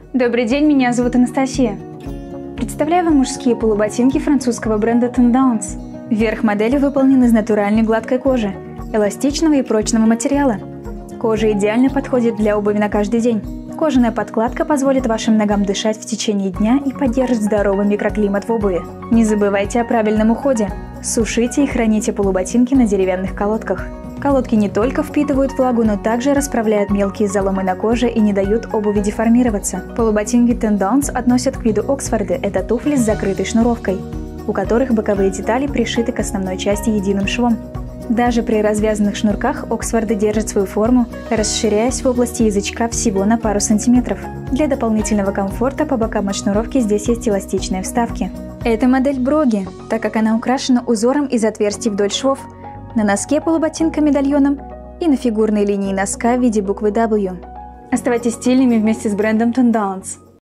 Добрый день, меня зовут Анастасия. Представляю вам мужские полуботинки французского бренда Tendance. Верх модели выполнен из натуральной гладкой кожи, эластичного и прочного материала. Кожа идеально подходит для обуви на каждый день. Кожаная подкладка позволит вашим ногам дышать в течение дня и поддержит здоровый микроклимат в обуви. Не забывайте о правильном уходе. Сушите и храните полуботинки на деревянных колодках. Колодки не только впитывают влагу, но также расправляют мелкие заломы на коже и не дают обуви деформироваться. Полуботинки Tendance относят к виду Оксфорды – это туфли с закрытой шнуровкой, у которых боковые детали пришиты к основной части единым швом. Даже при развязанных шнурках Оксфорды держат свою форму, расширяясь в области язычка всего на пару сантиметров. Для дополнительного комфорта по бокам от шнуровки здесь есть эластичные вставки. Это модель Броги, так как она украшена узором из отверстий вдоль швов, на носке полуботинка-медальоном и на фигурной линии носка в виде буквы W. Оставайтесь стильными вместе с брендом Tendance.